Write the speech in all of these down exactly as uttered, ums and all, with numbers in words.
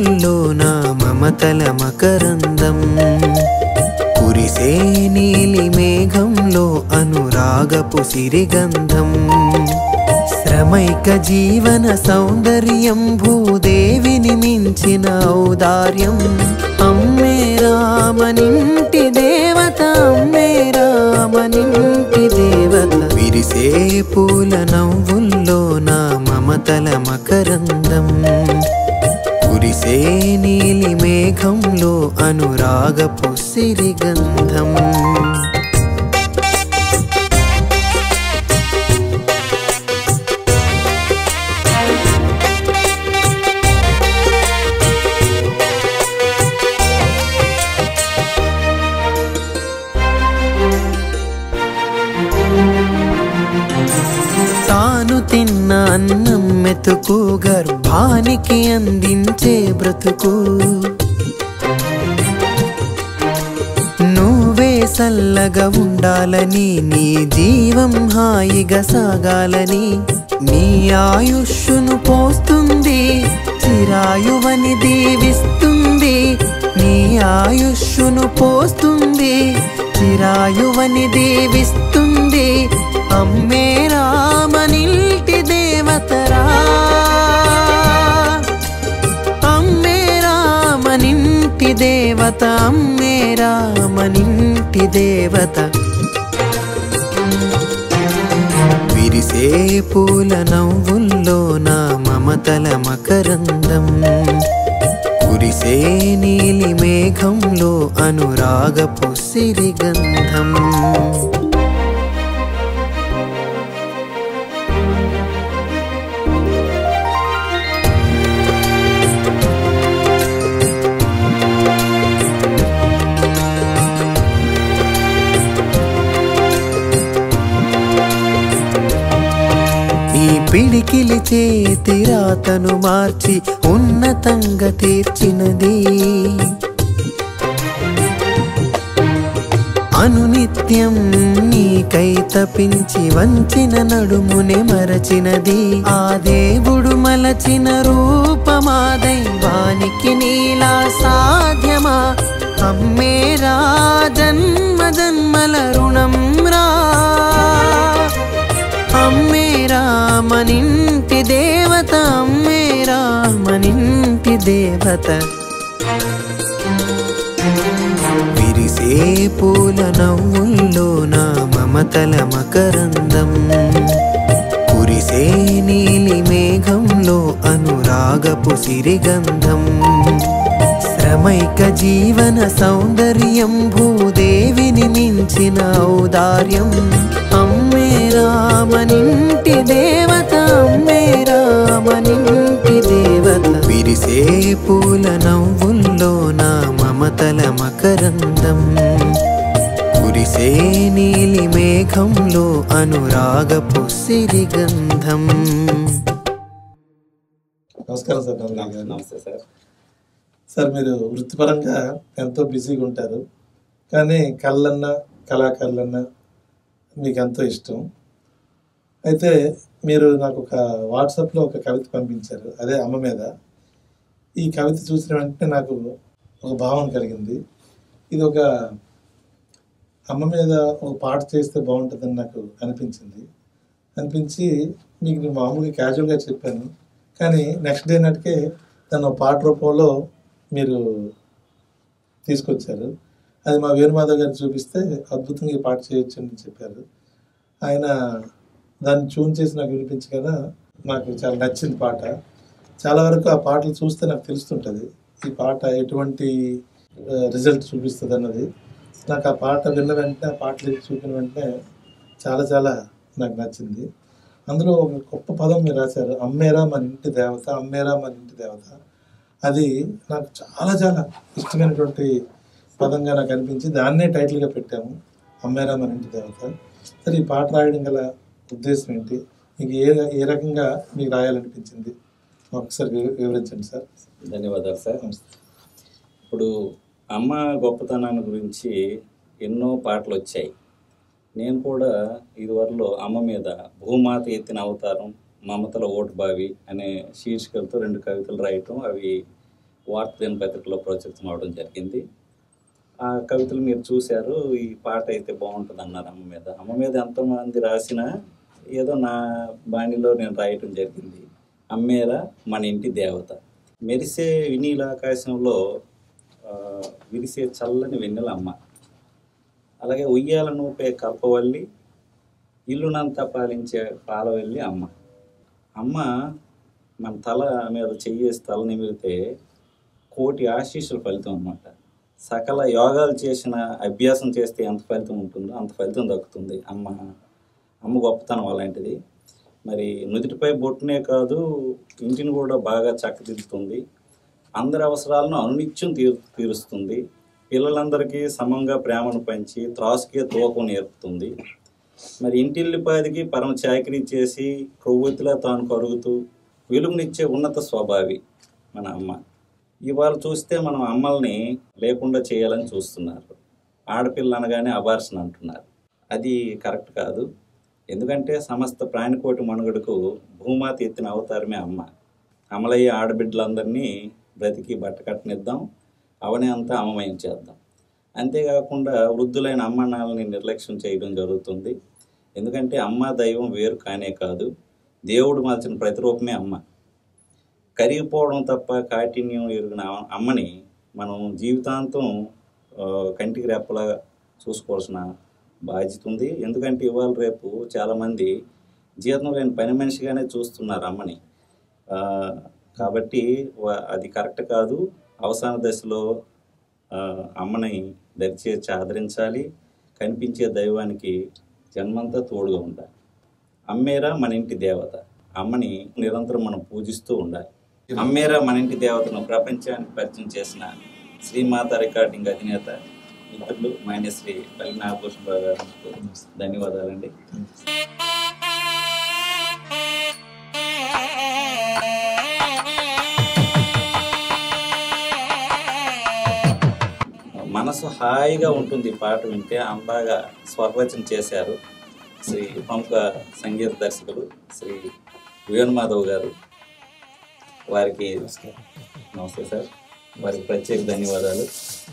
నవ్వుల్లో నా మమతల మకరందం, కురిసే నీలి మేఘంలో అనురాగపు సిరిగంధం, శ్రమైక జీవన సౌందర్యం భూదేవిని మించిన ఔదార్యం, అమ్మే రామనింటి దేవత, అమ్మే రామనింటి దేవత. విరిసే పూల నవ్వుల్లో నా మమతల మకరందం, కురిసే నీలి మేఘంలో అనురాగపు సిరిగంధం. తాను తిన్న అన్నం మెతుకు గర్భానికి అందించే బ్రతుకు, నువ్వే సల్లగా ఉండాలని, నీ జీవం హాయిగా సాగాలని, నీ ఆయుష్ను పోస్తుంది, చిరాయువని దీవిస్తుంది, నీ ఆయుష్ను పోస్తుంది, చిరాయువని దీవిస్తుంది, అమ్మే రామనింటి దేవతరా, అమ్మే రామనింటి దేవత, అమ్మే రామనింటి దేవత. విరిసే పూల నవ్వుల్లో నా మమతల మకరందం, కురిసే నీలి మేఘంలో అనురాగపు సిరిగంధం. పిడికిలి చేతి రాతను మార్చి ఉన్నతంగా తీర్చినది, అనునిత్యం నీకై తపించి వంచిన నడుమునే మరచినది, ఆ దేవుడు మలచిన రూపమా దైవానికి నీలా సాధ్యమా, అమ్మే రా జన్మ జన్మల రుణం రా, అమ్మే రామనింటి దేవత, అమ్మే రామనింటి దేవత. విరిసే పూల నవ్వుల్లో నా మమతల మకరందం, కురిసే నీలి మేఘంలో అనురాగపు సిరిగంధం, శ్రమైక జీవన సౌందర్యం భూదేవిని మించిన ఔదార్యం, అమ్మే రామనింటి దేవత, అమ్మే రామనింటి దేవత. విరిసే పూల నవ్వుల్లో నా మమతల మకరందం, కురిసే నీలి మేఘంలో అనురాగపు సిరిగంధం. నమస్కారం సార్. నమస్తే సార్. సార్ మీరు వృత్తిపరంగా ఎంతో బిజీగా ఉంటారు, కానీ కళ్ళన్నా కళాకారులన్నా మీకు ఎంతో ఇష్టం. అయితే మీరు నాకు ఒక వాట్సాప్లో ఒక కవిత పంపించారు, అదే అమ్మ మీద. ఈ కవిత చూసిన వెంటనే నాకు ఒక భావన కలిగింది. ఇది ఒక అమ్మ మీద ఒక పాట చేస్తే బాగుంటుందని నాకు అనిపించింది. అనిపించి మీకు నేను మామూలుగా క్యాజువల్గా చెప్పాను, కానీ నెక్స్ట్ డే నాటికే దాన్ని ఒక పాట రూపంలో మీరు తీసుకొచ్చారు. అది మా వేణుమాధవ్ గారికి చూపిస్తే అద్భుతంగా ఈ పాట చేయొచ్చు అని చెప్పారు. ఆయన దాన్ని ట్యూన్ చేసి నాకు వినిపించగా నాకు చాలా నచ్చింది పాట. చాలా వరకు ఆ పాటలు చూస్తే నాకు తెలుస్తుంటుంది ఈ పాట ఎటువంటి రిజల్ట్ చూపిస్తుంది అన్నది. నాకు ఆ పాట విన్న వెంటనే, ఆ పాటలు చూపిన వెంటనే చాలా చాలా నాకు నచ్చింది. అందులో ఒక గొప్ప పదం మీరు రాశారు, అమ్మేరా మన ఇంటి దేవత, అమ్మేరా మన ఇంటి దేవత. అది నాకు చాలా చాలా ఇష్టమైనటువంటి పదంగా నాకు అనిపించి దాన్నే టైటిల్గా పెట్టాము, అమ్మేరా మన ఇంటి దేవత. సరే, ఈ పాట రాయడం గల ఉద్దేశం ఏంటి, మీకు ఏ ఏ రకంగా మీకు రాయాలనిపించింది ఒకసారి వివరించండి సార్. ధన్యవాదాలు సార్. ఇప్పుడు అమ్మ గొప్పతనాన్ని గురించి ఎన్నో పాటలు వచ్చాయి. నేను కూడా ఇదివరలో అమ్మ మీద భూమాత ఎత్తిన అవతారం, మమతల ఓటు బావి అనే శీర్షికలతో రెండు కవితలు రాయటం, అవి వార్త దినపత్రికలో ప్రచురితం అవడం జరిగింది. ఆ కవితలు మీరు చూశారు. ఈ పాట అయితే బాగుంటుంది అన్నారు అమ్మ మీద. అమ్మ మీద ఎంతోమంది రాసినా ఏదో నా బాణిలో నేను రాయటం జరిగింది. అమ్మేరా మన ఇంటి దేవత, మెరిసే వినీల ఆకాశంలో విరిసే చల్లని వెన్నెల అమ్మ, అలాగే ఉయ్యాల నూపే కల్పవల్లి, ఇల్లునంతా పాలించే పాలవెల్లి అమ్మ. అమ్మ మన తల మీద చెయ్యేసి తల నిమిరితే కోటి ఆశీస్సుల ఫలితం అన్నమాట. సకల యోగాలు చేసిన అభ్యాసం చేస్తే ఎంత ఫలితం ఉంటుందో అంత ఫలితం దక్కుతుంది. అమ్మ అమ్మ గొప్పతనం అలాంటిది. మరి నుదుటిపై బొట్టునే కాదు, ఇంటిని కూడా బాగా చక్కదిద్దుతుంది. అందరి అవసరాలను అనునిత్యం తీరు తీరుస్తుంది. పిల్లలందరికీ సమంగా ప్రేమను పంచి త్రాసుకే తూకం నేర్పుతుంది. మరి ఇంటిల్లిపాదికి పరమ చాకరీ చేసి కొవ్వొత్తిలా తాను కరుగుతూ వెలుగునిచ్చే ఉన్నత స్వభావి మన అమ్మ. ఇవాళ చూస్తే మనం అమ్మల్ని లేకుండా చేయాలని చూస్తున్నారు. ఆడపిల్ల అనగానే అబార్షన్ అంటున్నారు. అది కరెక్ట్ కాదు. ఎందుకంటే సమస్త ప్రాణికోటి మనుగడకు భూమాత ఎత్తిన అవతారమే అమ్మ. అమలయ్యే ఆడబిడ్డలందరినీ బ్రతికి బట్టకట్టనిద్దాం, అవనే అంతా అమ్మమయం చేద్దాం. అంతేకాకుండా వృద్ధులైన అమ్మ నాన్నని నిర్లక్ష్యం చేయడం జరుగుతుంది. ఎందుకంటే అమ్మ దైవం వేరు కానే కాదు, దేవుడు మార్చిన ప్రతిరూపమే అమ్మ. కరిగిపోవడం తప్ప కాఠిన్యం ఎరిగిన అమ్మని మనం జీవితాంతం కంటికి రెప్పలా చూసుకోవాల్సిన బాధ్యత ఉంది. ఎందుకంటే ఇవాళ రేపు చాలామంది జీతం లేని పని మనిషిగానే చూస్తున్నారు అమ్మని. కాబట్టి అది కరెక్ట్ కాదు. అవసాన దశలో అమ్మని దరిచేర్చి ఆదరించాలి. కనిపించే దైవానికి జన్మంతా తోడుగా ఉండాలి. అమ్మేరా మన ఇంటి దేవత, అమ్మని నిరంతరం మనం పూజిస్తూ ఉండాలి. అమ్మేరా మన ఇంటి దేవతను ప్రపంచానికి పరిచయం చేసిన శ్రీమాత రికార్డింగ్ అధినేత మిత్రులు మైనశ్రీ పల్లి నాగభూషణరావు గారికి ధన్యవాదాలండి. మనసు హాయిగా ఉంటుంది ఈ పాట వింటే. అంబాగా స్వరరచన చేశారు శ్రీ ప్రముఖ సంగీత దర్శకులు శ్రీ వేణుమాధవ్ గారు. వారికి నమస్తే సార్, వారికి ప్రత్యేక ధన్యవాదాలు.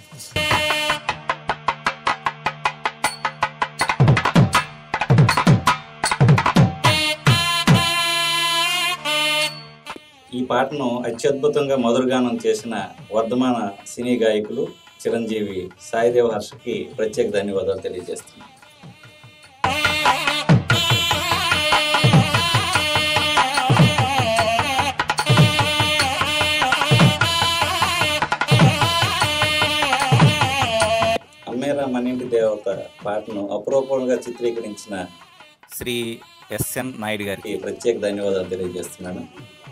ఈ పాటను అత్యద్భుతంగా మధురగానం చేసిన వర్ధమాన సినీ గాయకులు చిరంజీవి సాయిదేవ హర్షకి ప్రత్యేక ధన్యవాదాలు తెలియజేస్తున్నాను. అమ్మేరా మన ఇంటి దేవత పాటను అపురూపంగా చిత్రీకరించిన శ్రీ ఎస్ఎన్ నాయుడు గారికి ప్రత్యేక ధన్యవాదాలు తెలియజేస్తున్నాను.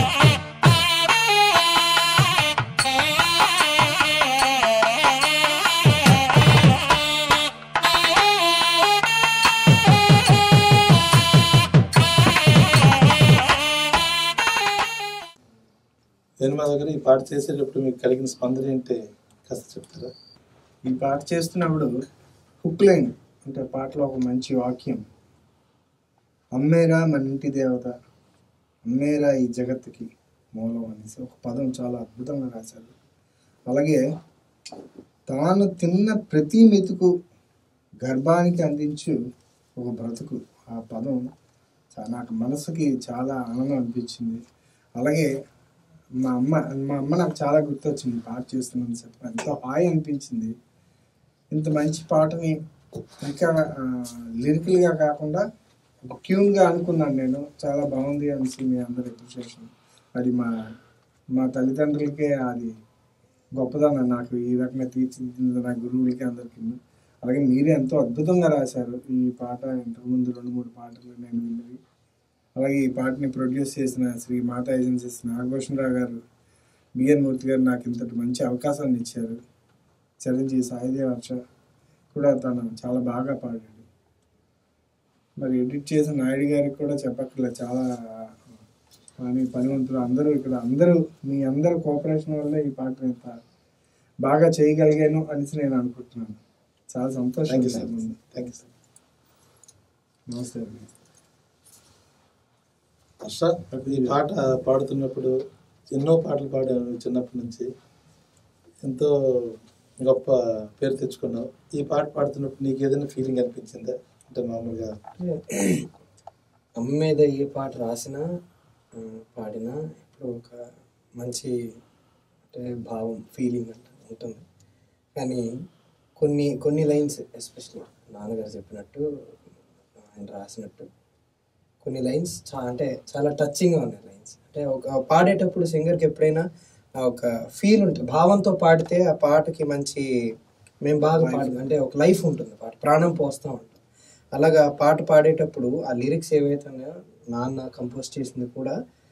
నేను మా దగ్గర ఈ పాట చేసేటప్పుడు మీకు కలిగిన స్పందన ఏంటి కాస్త చెప్తారా? ఈ పాట చేస్తున్నప్పుడు హుక్ లైన్ అంటే పాటలో ఒక మంచి వాక్యం, అమ్మేరా మన ఇంటి దేవత, అమ్మేరా ఈ జగత్తుకి మూలం అనేసి ఒక పదం చాలా అద్భుతంగా రాశారు. అలాగే తాను తిన్న ప్రతి మెతుకు గర్భానికి అందించు ఒక బ్రతుకు, ఆ పదం నాకు మనసుకి చాలా ఆనందం అనిపించింది. అలాగే మా అమ్మ మా అమ్మ నాకు చాలా గుర్తొచ్చింది పాట చేస్తున్నాను చెప్పి, ఎంతో హాయి అనిపించింది. ఇంత మంచి పాటని ఇంకా లిరికల్గా కాకుండా ఒక ట్యూన్గా అనుకున్నాను నేను, చాలా బాగుంది అనేసి మీ అందరి అప్రిషియేషన్. అది మా మా తల్లిదండ్రులకే అది గొప్పదనం, నాకు ఈ రకంగా తీర్చిదిద్దింది నా గురువులకి అందరికీ. అలాగే మీరే ఎంతో అద్భుతంగా రాశారు ఈ పాట. ఇంతకుముందు రెండు మూడు పాటలు నేను విన్నవి. అలాగే ఈ పాటని ప్రొడ్యూస్ చేసిన శ్రీ మాతా ఏజెన్సీస్ నాగభూషణరావు గారు, బిఎన్ మూర్తి గారు నాకు ఇంతటి మంచి అవకాశాన్ని ఇచ్చారు. చిరంజీవి సాయిదేవ హర్ష కూడా తను చాలా బాగా పాడాడు. మరి ఎడిట్ చేసిన నాయుడు గారికి కూడా చెప్పక్కర్లేదు, చాలా పని పనివంతులు అందరూ ఇక్కడ అందరూ మీ అందరూ కోఆపరేషన్ వల్లే ఈ పాటను ఇంత బాగా చేయగలిగాను అనేసి నేను అనుకుంటున్నాను. చాలా సంతోషం. Thank you sir. నమస్తే. హర్ష, ఈ పాట పాడుతున్నప్పుడు ఎన్నో పాటలు పాడాను చిన్నప్పటి నుంచి. ఎంతో గొప్ప పేరు తెచ్చుకున్నావు. ఈ పాట పాడుతున్నప్పుడు నీకు ఏదైనా ఫీలింగ్ అనిపించిందా? అంటే మామూలుగా అమ్మ మీద ఏ పాట రాసినా పాడినా ఇప్పుడు ఒక మంచి అంటే భావం ఫీలింగ్ అంటే ఉంటుంది. కానీ కొన్ని కొన్ని లైన్స్ ఎస్పెషల్లీ నాన్నగారు చెప్పినట్టు ఆయన రాసినట్టు కొన్ని లైన్స్ చా అంటే చాలా టచింగ్గా ఉన్నాయి లైన్స్. అంటే ఒక పాడేటప్పుడు సింగర్కి ఎప్పుడైనా ఒక ఫీల్ ఉంటుంది, భావంతో పాడితే ఆ పాటకి మంచి మేము బాగా పాడు అంటే ఒక లైఫ్ ఉంటుంది, పాట ప్రాణం పోస్తూ ఉంటుంది. అలాగా పాట పాడేటప్పుడు ఆ లిరిక్స్ ఏవైతే ఉన్నాయో నాన్న కంపోజ్ చేసింది కూడా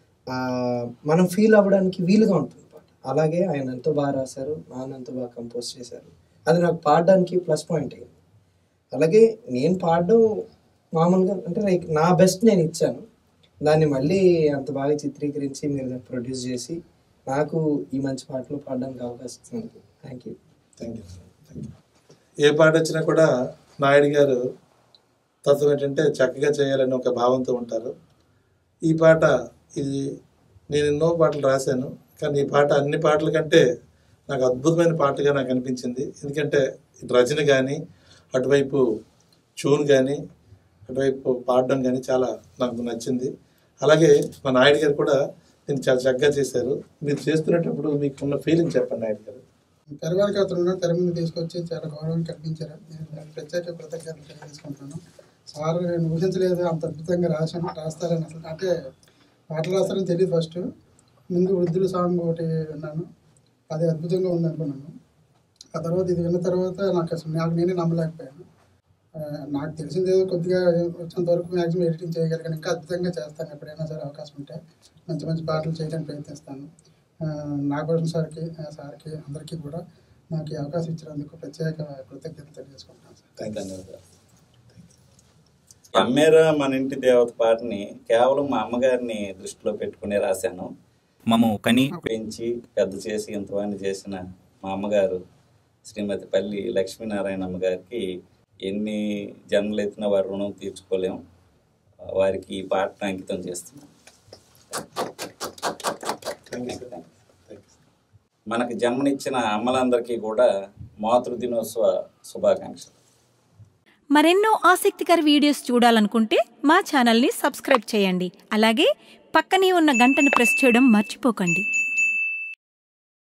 మనం ఫీల్ అవ్వడానికి వీలుగా ఉంటుంది పాట. అలాగే ఆయన ఎంతో బాగా రాశారు, నాన్న ఎంతో బాగా కంపోజ్ చేశారు. అది నాకు పాడడానికి ప్లస్ పాయింట్ అయింది. అలాగే నేను పాడడం మామూలుగా అంటే లైక్ నా బెస్ట్ నేను ఇచ్చాను, దాన్ని మళ్ళీ అంత బాగా చిత్రీకరించి మీరు దాన్ని ప్రొడ్యూస్ చేసి నాకు ఈ మంచి పాటలు పాడడానికి అవకాశం ఇచ్చినందుకు thank you. Thank you thank you. ఏ పాట వచ్చినా కూడా నాయుడు గారు తత్వం ఏంటంటే చక్కగా చేయాలని ఒక భావంతో ఉంటారు. ఈ పాట ఇది నేను ఎన్నో పాటలు రాశాను, కానీ ఈ పాట అన్ని పాటల కంటే నాకు అద్భుతమైన పాటగా నాకు అనిపించింది. ఎందుకంటే రచన కానీ అటువైపు ట్యూన్ కానీ అటువైపు పాడడం కానీ చాలా నాకు నచ్చింది. అలాగే మా నాయుడు గారు కూడా దీన్ని చాలా చక్కగా చేశారు. మీరు చేస్తున్నప్పుడు మీకు ఉన్న ఫీలింగ్ చెప్పండి నాయుడు గారు. పెరవారికి అతను తెర ముందు తీసుకొచ్చి చాలా గౌరవం కల్పించారు. నేను ప్రత్యేక కృతజ్ఞతలు తెలియజేసుకుంటున్నాను. సార్ నేను ఊహించలేదు అంత అద్భుతంగా రాశాను రాస్తారని. అసలు అంటే పాటలు రాస్తారని తెలియదు. ఫస్ట్ ముందు వృద్ధుల సాంగ్ ఒకటి విన్నాను, అది అద్భుతంగా ఉంది అనుకున్నాను. ఆ తర్వాత ఇది విన్న తర్వాత నాకు అసలు నాకు నేనే నమ్మలేకపోయాను. నాకు తెలిసింది ఏదో కొద్దిగా వచ్చినంత వరకు మ్యాక్సిమం ఎడిటింగ్ చేయగలిగాను. ఇంకా అద్భుతంగా చేస్తాను, ఎప్పుడైనా సరే అవకాశం ఉంటే మంచి మంచి పాటలు చేయడానికి ప్రయత్నిస్తాను. నాగభూషణ్ సార్కి సార్కి అందరికీ కూడా నాకు ఈ అవకాశం ఇచ్చినందుకు ప్రత్యేక కృతజ్ఞతలు తెలియజేసుకుంటున్నాను సార్. ధన్యవాదాలు. అమ్మేరా మన ఇంటి దేవత పాటని కేవలం మా అమ్మగారిని దృష్టిలో పెట్టుకుని రాశాను. మమ్మ కని పెంచి పెద్ద చేసి ఇంతవాణి చేసిన మా అమ్మగారు శ్రీమతి పల్లి లక్ష్మీనారాయణ అమ్మగారికి ఎన్ని జన్మలు ఎత్తినా వారి రుణం తీర్చుకోలేం. వారికి ఈ పాటను అంకితం చేస్తున్నాం. మనకు జన్మనిచ్చిన అమ్మలందరికీ కూడా మాతృదినోత్సవ శుభాకాంక్షలు. మరెన్నో ఆసక్తికర వీడియోస్ చూడాలనుకుంటే మా ఛానల్ని సబ్స్క్రైబ్ చేయండి. అలాగే పక్కనే ఉన్న గంటను ప్రెస్ చేయడం మర్చిపోకండి.